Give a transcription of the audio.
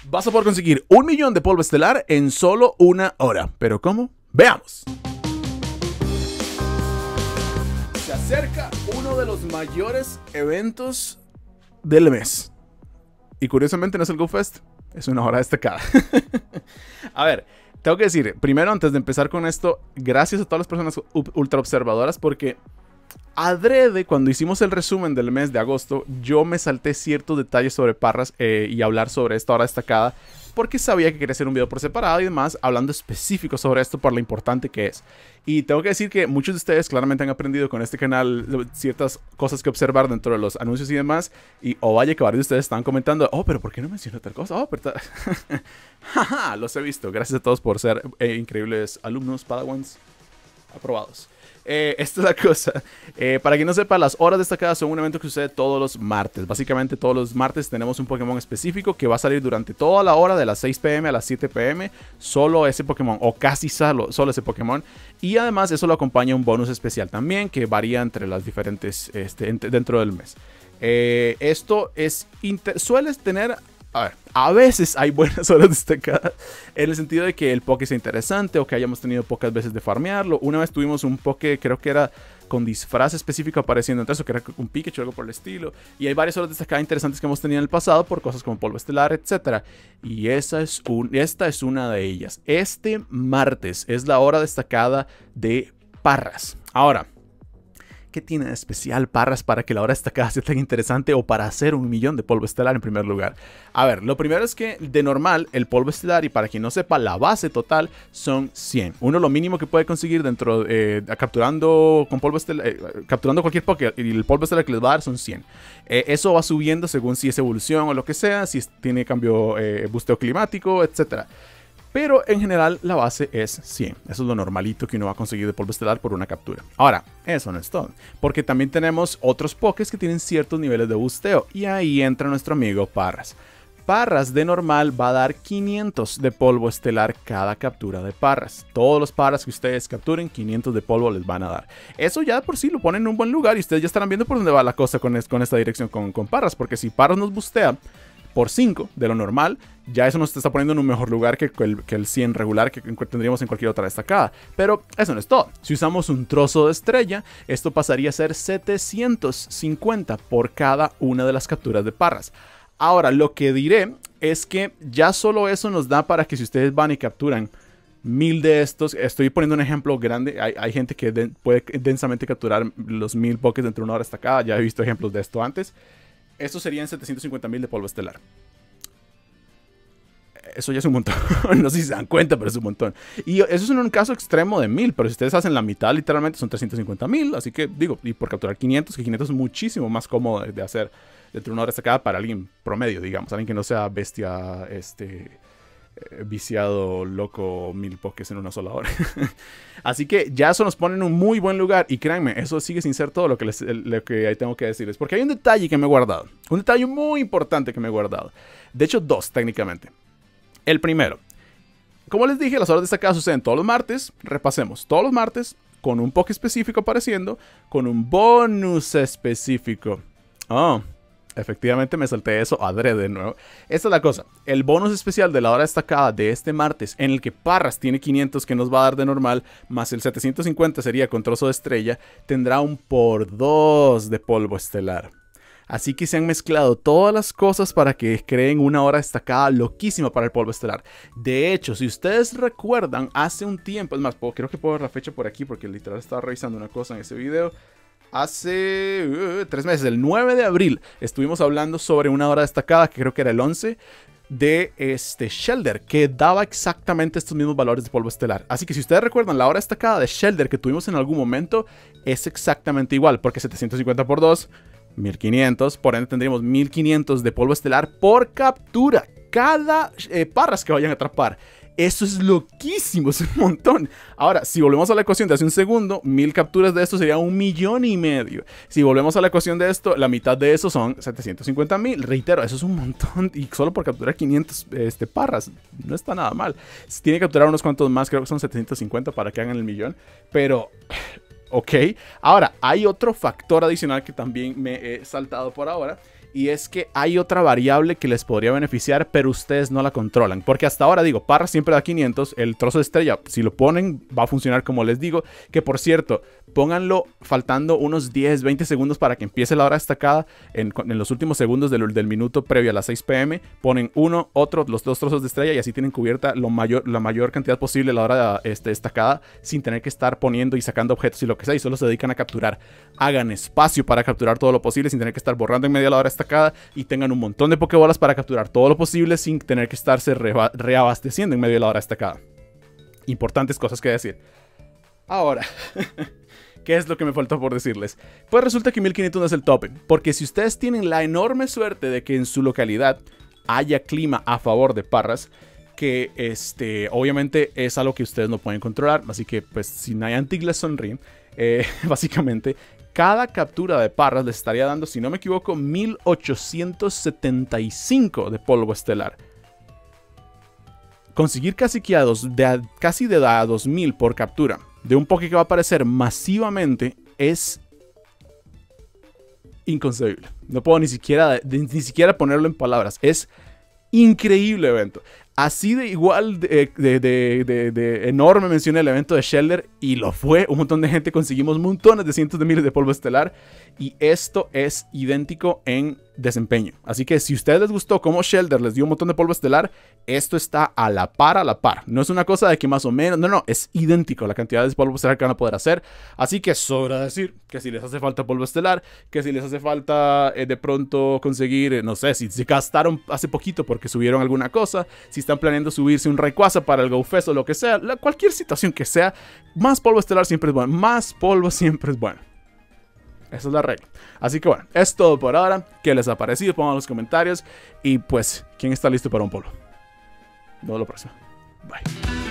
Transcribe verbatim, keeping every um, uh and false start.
Vas a poder conseguir un millón de polvo estelar en solo una hora. ¿Pero cómo? Veamos. Se acerca uno de los mayores eventos del mes. Y curiosamente no es el GoFest, es una hora destacada. A ver, tengo que decir, primero antes de empezar con esto, gracias a todas las personas ultra observadoras porque adrede, cuando hicimos el resumen del mes de agosto, yo me salté ciertos detalles sobre Parras eh, y hablar sobre esta hora destacada porque sabía que quería hacer un video por separado y demás, hablando específico sobre esto por lo importante que es. Y tengo que decir que muchos de ustedes claramente han aprendido con este canal ciertas cosas que observar dentro de los anuncios y demás. Y oh vaya que varios de ustedes están comentando, oh, pero ¿por qué no mencionó tal cosa? Oh, pero jaja, los he visto. Gracias a todos por ser eh, increíbles alumnos, padawans, aprobados. Eh, esta es la cosa. Eh, para quien no sepa, las horas destacadas son un evento que sucede todos los martes. Básicamente todos los martes tenemos un Pokémon específico que va a salir durante toda la hora de las seis p m a las siete p m Solo ese Pokémon, o casi solo, solo ese Pokémon. Y además eso lo acompaña un bonus especial también que varía entre las diferentes este, dentro del mes. Eh, esto es sueles tener... A ver, a veces hay buenas horas destacadas en el sentido de que el Poké sea interesante o que hayamos tenido pocas veces de farmearlo. Una vez tuvimos un Poké, creo que era con disfraz específico apareciendo entre eso, que era un Pikachu o algo por el estilo. Y hay varias horas destacadas interesantes que hemos tenido en el pasado por cosas como polvo estelar, etcétera. Y esa es un, esta es una de ellas. Este martes es la hora destacada de Parras. Ahora, ¿qué tiene de especial Parras para que la hora destacada sea tan interesante o para hacer un millón de polvo estelar en primer lugar? A ver, lo primero es que de normal el polvo estelar, y para quien no sepa, la base total son cien. Uno lo mínimo que puede conseguir dentro, eh, capturando con polvo estelar, eh, capturando cualquier Poké, y el polvo estelar que les va a dar son cien. Eh, eso va subiendo según si es evolución o lo que sea, si es, tiene cambio, eh, busteo climático, etcétera. Pero en general la base es cien. Eso es lo normalito que uno va a conseguir de polvo estelar por una captura. Ahora, eso no es todo. Porque también tenemos otros pokés que tienen ciertos niveles de busteo. Y ahí entra nuestro amigo Parras. Parras de normal va a dar quinientos de polvo estelar cada captura de Parras. Todos los Parras que ustedes capturen, quinientos de polvo les van a dar. Eso ya por sí lo ponen en un buen lugar y ustedes ya estarán viendo por dónde va la cosa con, es, con esta dirección con, con Parras. Porque si Parras nos bustea por cinco de lo normal, ya eso nos está poniendo en un mejor lugar que el, que el cien regular que tendríamos en cualquier otra destacada. Pero eso no es todo. Si usamos un trozo de estrella, esto pasaría a ser setecientos cincuenta por cada una de las capturas de Parras. Ahora, lo que diré es que ya solo eso nos da para que si ustedes van y capturan mil de estos, estoy poniendo un ejemplo grande, hay, hay gente que de, puede densamente capturar los mil pokés dentro de una hora destacada, ya he visto ejemplos de esto antes. Estos serían setecientos cincuenta mil de polvo estelar. Eso ya es un montón. No sé si se dan cuenta, pero es un montón. Y eso es en un caso extremo de mil. Pero si ustedes hacen la mitad, literalmente son trescientos cincuenta mil. Así que digo, y por capturar quinientos, que quinientos es muchísimo más cómodo de hacer dentro de una hora destacada para alguien promedio, digamos. Alguien que no sea bestia, este... viciado, loco, mil pokés en una sola hora. Así que ya eso nos pone en un muy buen lugar. Y créanme, eso sigue sin ser todo lo que, les, lo que ahí tengo que decirles. Porque hay un detalle que me he guardado. Un detalle muy importante que me he guardado. De hecho, dos técnicamente. El primero. Como les dije, las horas destacadas suceden todos los martes. Repasemos. Todos los martes con un poké específico apareciendo. Con un bonus específico. Oh. Efectivamente me salté eso adrede de nuevo. Esta es la cosa. El bonus especial de la hora destacada de este martes, en el que Parras tiene quinientos que nos va a dar de normal, más el setecientos cincuenta sería con trozo de estrella, tendrá un por dos de polvo estelar. Así que se han mezclado todas las cosas para que creen una hora destacada loquísima para el polvo estelar. De hecho, si ustedes recuerdan, hace un tiempo, es más, puedo, creo que puedo ver la fecha por aquí porque literal estaba revisando una cosa en ese video. Hace uh, tres meses, el nueve de abril, estuvimos hablando sobre una hora destacada, que creo que era el once, de este Shellder, que daba exactamente estos mismos valores de polvo estelar. Así que si ustedes recuerdan, la hora destacada de Shellder que tuvimos en algún momento es exactamente igual, porque setecientos cincuenta por dos, mil quinientos, por ende tendríamos mil quinientos de polvo estelar por captura, cada eh, Parras que vayan a atrapar. Eso es loquísimo, es un montón. Ahora, si volvemos a la ecuación de hace un segundo, mil capturas de esto sería un millón y medio. Si volvemos a la ecuación de esto, la mitad de eso son setecientos cincuenta mil. Reitero, eso es un montón. Y solo por capturar quinientos este, Parras, no está nada mal. Si tiene que capturar unos cuantos más, creo que son setecientos cincuenta para que hagan el millón. Pero... ok, ahora hay otro factor adicional que también me he saltado por ahora. y es que hay otra variable que les podría beneficiar, pero ustedes no la controlan. Porque hasta ahora, digo, Parras siempre da quinientos, el trozo de estrella, si lo ponen, va a funcionar como les digo. Que por cierto, pónganlo faltando unos diez, veinte segundos para que empiece la hora destacada. En, en los últimos segundos del, del minuto previo a las seis pe eme, ponen uno, otro, los dos trozos de estrella, y así tienen cubierta lo mayor, la mayor cantidad posible la hora este, destacada, sin tener que estar poniendo y sacando objetos y lo que sea, y solo se dedican a capturar. Hagan espacio para capturar todo lo posible sin tener que estar borrando en medio de la hora destacada, y tengan un montón de pokebolas para capturar todo lo posible sin tener que estarse reba- reabasteciendo en medio de la hora destacada. Importantes cosas que decir. Ahora, ¿qué es lo que me faltó por decirles? Pues resulta que mil quinientos no es el tope, porque si ustedes tienen la enorme suerte de que en su localidad haya clima a favor de Parras, que este, obviamente es algo que ustedes no pueden controlar, así que pues si Niantic les sonríe, eh, básicamente cada captura de Parras les estaría dando, si no me equivoco, mil ochocientos setenta y cinco de polvo estelar. Conseguir casi que a, dos, de a, casi de a dos mil por captura de un Poké que va a aparecer masivamente es inconcebible. No puedo ni siquiera, de, ni siquiera ponerlo en palabras. Es increíble evento. Así de igual de, de, de, de, de enorme mencioné el evento de Shellder, y lo fue. Un montón de gente, conseguimos montones de cientos de miles de polvo estelar, y esto es idéntico en desempeño. Así que si a ustedes les gustó cómo Shellder les dio un montón de polvo estelar, esto está a la par, a la par. No es una cosa de que más o menos, no, no, es idéntico la cantidad de polvo estelar que van a poder hacer. Así que sobra decir que si les hace falta polvo estelar, que si les hace falta eh, de pronto conseguir, eh, no sé, si se gastaron hace poquito porque subieron alguna cosa, si están planeando subirse un Rayquaza para el GoFest o lo que sea, la, cualquier situación que sea, más polvo estelar siempre es bueno, más polvo siempre es bueno. Esa es la regla. Así que bueno, es todo por ahora. ¿Qué les ha parecido? Pongan en los comentarios. Y pues, ¿quién está listo para un polvo? Nos vemos la próxima. Bye.